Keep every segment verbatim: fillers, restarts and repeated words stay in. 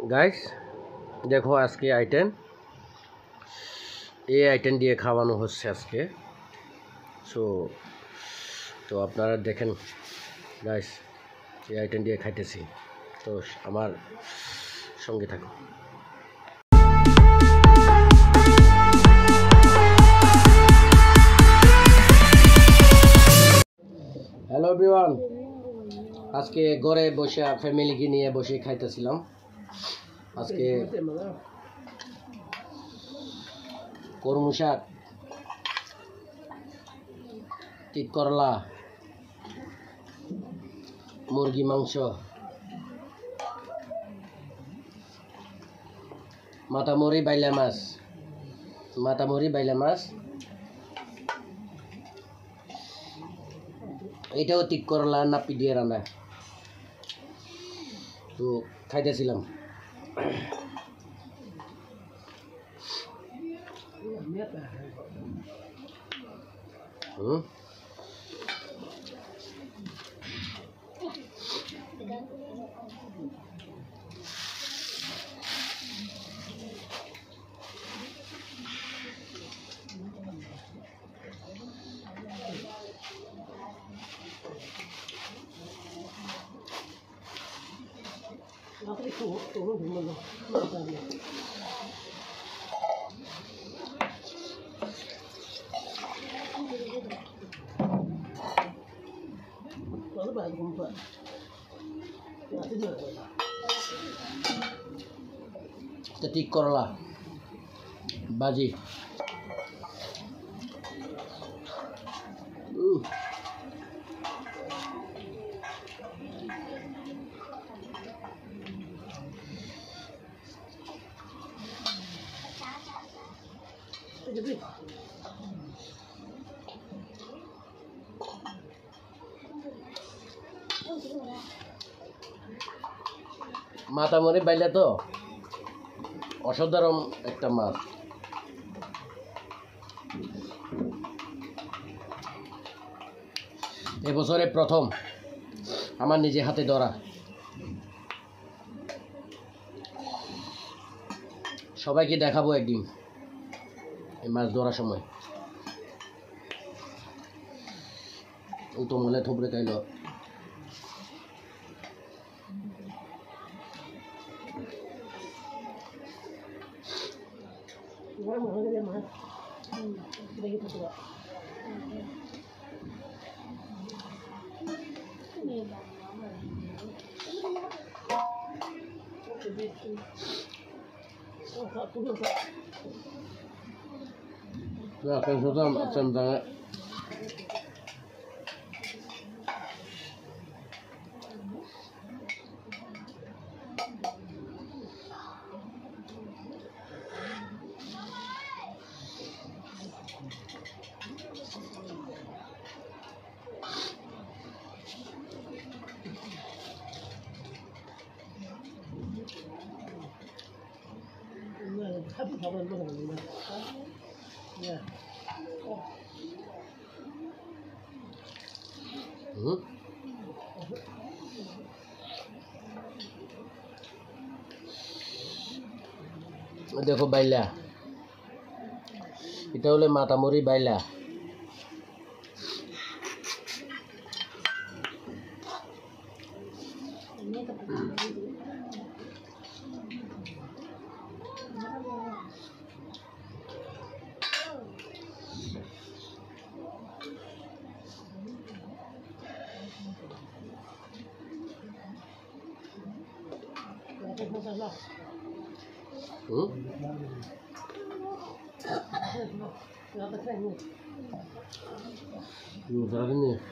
Guys দেখো আজকে item এই আইটেম দিয়ে খাওয়ানো হচ্ছে আজকে। সো তো আপনারা দেখেন গাইস এই আইটেম দিয়ে খাইতেছি, তো আমার সঙ্গে থাকুন। হ্যালো এভরিওয়ান, আজকে ঘরে বসে ফ্যামিলিকে নিয়ে বসে খাইতেছিলাম। আজকে কর্মু শাক, তিত করলা, মুরগি মাংস, মাতামরি বাইলা মাছ মাতামরি বাইলা মাছ এটাও তিত করলা নাপি দিয়ে রান্না। তো খাইতেছিলাম। হুম তিত করলা বাজি। মাতামরি বাইলে তো অসাধারণ একটা মাছ। এবছরে প্রথম আমার নিজে হাতে ধরা। সবাইকে দেখাবো একদিন এই মাছ ধরার সময়। ও তো মনে থুবড়ে খাইল। Ya kan sudah macam sangat hmm? দেখো বাইলা, এটা হলো মাতামরি বাইলা। Hmm? Yung sa akin eh.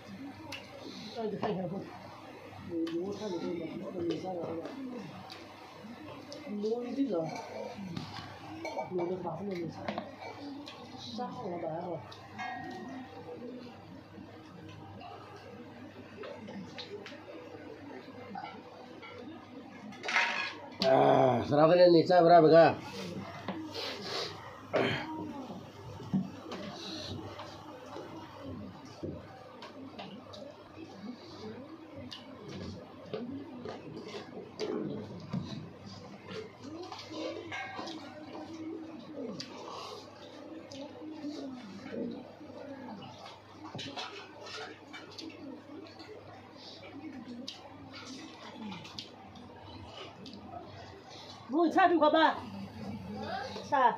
Ah, sarap na ni Sa, berapa ka? 不，差这块吧？差。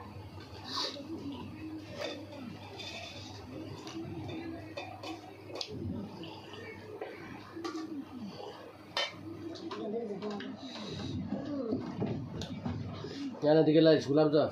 यार दिखे ला गुलाब जा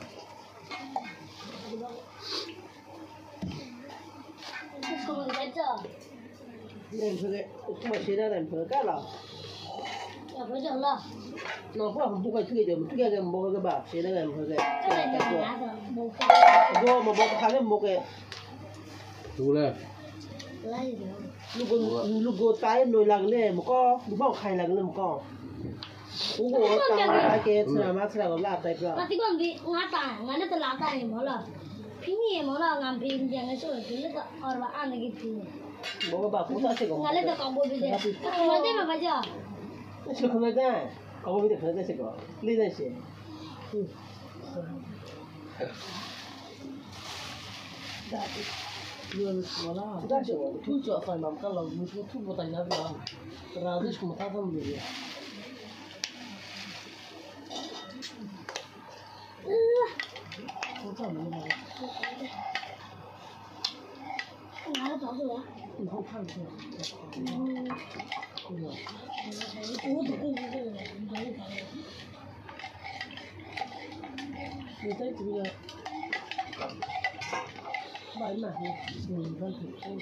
人婆的，我现在人婆干了。 要不就了。 那不不会推的，推个摸个吧，现在人婆的。 这个就拿着摸个。 我摸摸看见摸个。 ดูเลย来一点。 如果如果带内浪呢，摸个，如果开浪呢摸个。如果当来给吃了嘛，吃了个辣带个。 我这个比我大，我那个拉大也没了，平也没了，俺平两个手就那个二百二那个平。 摸个吧，不啥这个。 我那个搞不比的，我这么不叫。 那是可能在，搞不比的可能在这个，没人些。嗯。Belum sekolah. Sudah sih, tu jual final kalau musuh tu bertanya bilang, terus semua kapan beli? Macam mana? Mana tahu tu ya? Tahu kan tu. Hmm. Itu tu tu tu. Kita itu ya. Bảy mà thì mình vẫn thử thôi.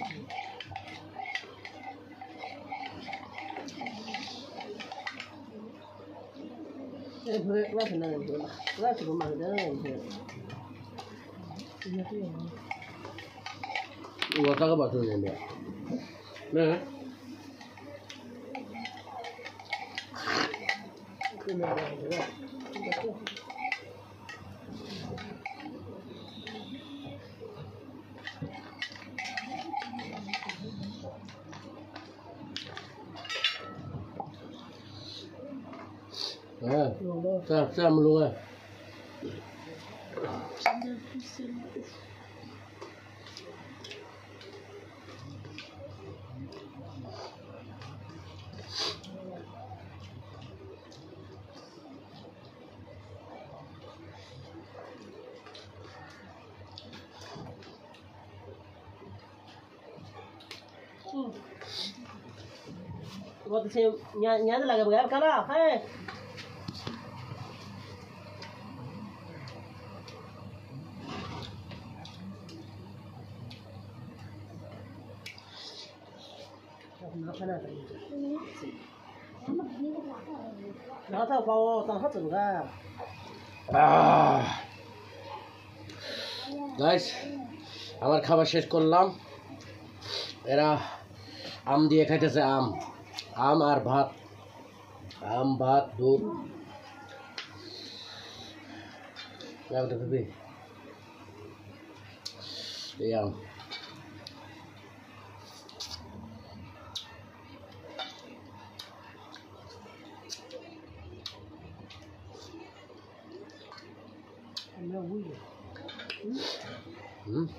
Đây vừa ra thì làm được, ra thì có mà để làm được. Ini tu yang. 我大概把这年的，那。 这没有的，这个。 哎，这样这样不弄啊？ 嗯。我之前年年子那个不干干了，嘿。拿回来的。拿它包，当它整个。 ah guys আমার খাবার শেষ করলাম এরা আম দিয়ে খাইতেছে আম আম আর ভাত আম ভাত দুধ এই আম Hmm.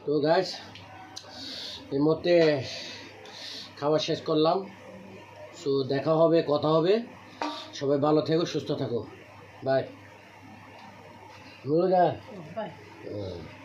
তো গাইস এই মুহূর্তে খাওয়া শেষ করলাম। সো দেখা হবে, কথা হবে। সবাই ভালো থেকো, সুস্থ থাকো। বাই। বাই।